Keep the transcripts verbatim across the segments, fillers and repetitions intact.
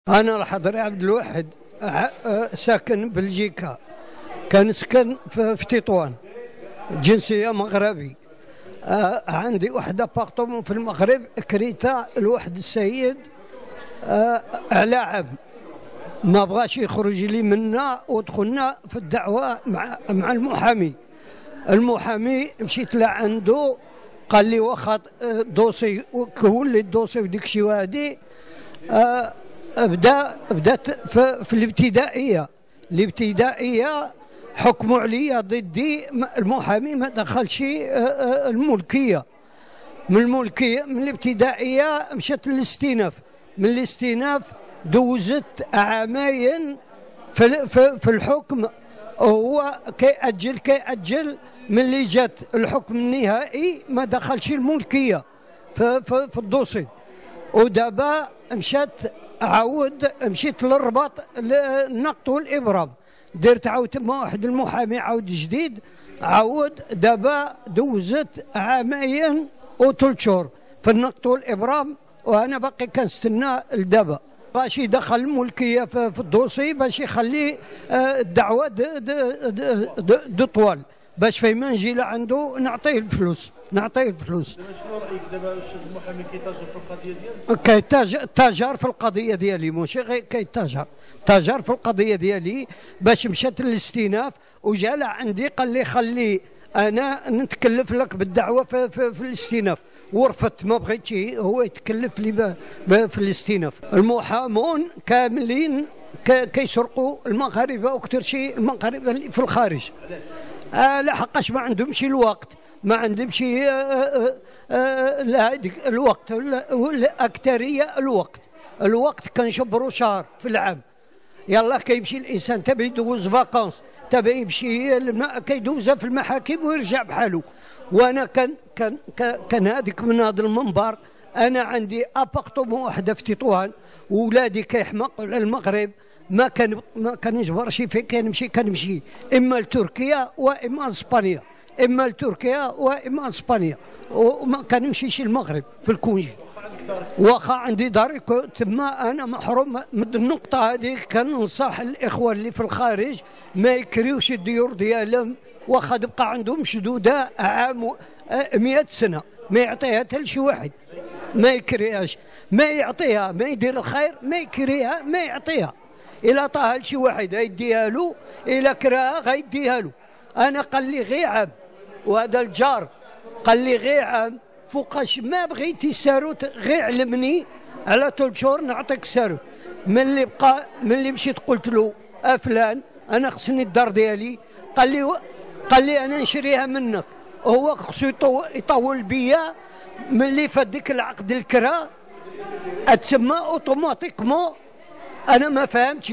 أنا الحضري عبد الواحد ساكن بلجيكا، كنسكن في تطوان، جنسية مغربي. عندي واحد ابارتمون في المغرب كريتها لواحد السيد على عام، ما بغاش يخرج لي منا ودخلنا في الدعوة مع مع المحامي. المحامي مشيت لعنده قال لي واخا دوسي كهول لي الدوسي وديك شي وادي. بدا بدات في, في الابتدائيه الابتدائيه حكموا عليا ضدي. المحامي ما دخلش الملكيه، من الملكيه من الابتدائيه مشات للاستئناف، من الاستئناف دوزت عامين في, في, في الحكم. هو كيأجل كيأجل من اللي جات الحكم النهائي ما دخلش الملكيه في, في, في الدوسي. ودابا مشات عاود مشيت للرباط النقط والابرام، درت عاود مع واحد المحامي عاود جديد، عاود دابا دوزت عامين وثلاث شهور في النقط والابرام، وانا باقي كنستنى لدابا باش يدخل الملكيه في الدوسي باش يخلي الدعوه دو طوال باش فيما نجي لعنده نعطيه الفلوس نعطيه الفلوس. دابا شنو رايك دابا؟ واش المحامي كيتاجر في القضيه ديالك؟ كيتاجر تاجر في القضيه ديالي، ماشي غير كيتاجر، تاجر في القضيه ديالي باش مشات للاستئناف وجا لعندي قال لي خلي انا نتكلف لك بالدعوه في, في, في الاستئناف، ورفضت ما بغيتش هو يتكلف لي في الاستئناف. المحامون كاملين كيسرقوا المغاربه واكثر شيء المغاربه اللي في الخارج. آه لا حقاش ما عندهمش الوقت، ما عندهمش هذيك الوقت، الاكثريه الوقت الوقت كنجبروا شهر في العام. يلا كيمشي الانسان تبي يدوز فاكونس، تبي يمشي كيدوزها في المحاكم ويرجع بحاله. وانا كان كان كان هذيك من هذا المنبر انا عندي ابارتمون وحده في تطوان، وولادي كيحماقوا على المغرب، ما كان ما كنجبرش فين كنمشي كنمشي اما لتركيا واما لاسبانيا، اما لتركيا واما لاسبانيا، وما كنمشيش المغرب في الكونجي. واخا عندي داري تما انا محروم من النقطه هذه. كننصح الاخوه اللي في الخارج ما يكريوش الديور ديالهم، واخا تبقى عندهم شدوده عام مئة سنه ما يعطيها حتى لشي واحد، ما يكريهاش، ما يعطيها، ما يدير الخير ما يكريها ما يعطيها. إلا طاها لشي واحد غيديها له، إلا كراها غيديها له. أنا قال لي غير عام، وهذا الجار قال لي غير عام، فوقاش ما بغيتي الساروت غير علمني على ثلاث شهور نعطيك الساروت. ملي بقى ملي مشيت قلت له أفلان أنا خصني الدار ديالي، قال لي قال لي أنا نشريها منك. هو خصو يطول بيا ملي فات ديك العقد الكرا اتسمى اوتوماتيكمون. انا ما فهمتش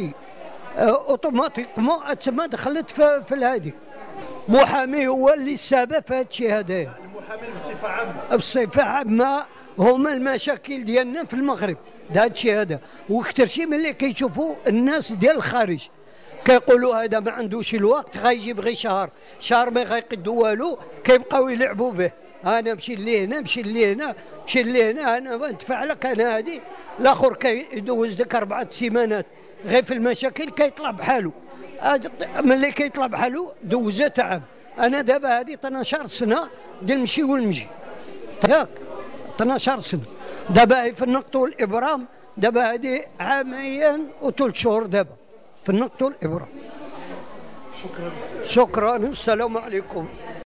اوتوماتيكمون اتسمى دخلت في, في هذيك. محامي هو اللي السبب في هذا الشيء هذايا. المحامي بصفه عامه بصفه عامه هما المشاكل ديالنا في المغرب هذا الشيء هذا. واكثر شيء ملي كيشوفوا الناس ديال الخارج كيقولوا هذا ما عندوش الوقت غيجيب غير شهر شهر ما غيقدوا والو، كيبقاو يلعبوا به. انا نمشي لهنا نمشي لهنا نمشي لهنا انا ندفع لك انا هذه. الاخر كيدوز ديك اربعه سيمانات غير في المشاكل كيطلع بحاله. ملي كيطلع بحاله دوزت عام. انا دابا هذه اثنا عشر سنه ديال نمشي ونمشي ياك اثنا عشر سنه. دابا هي في النقط والابرام، دابا هذه عامين وثلاث شهور دابا في النقط والابرام. شكرا شكرا، السلام عليكم.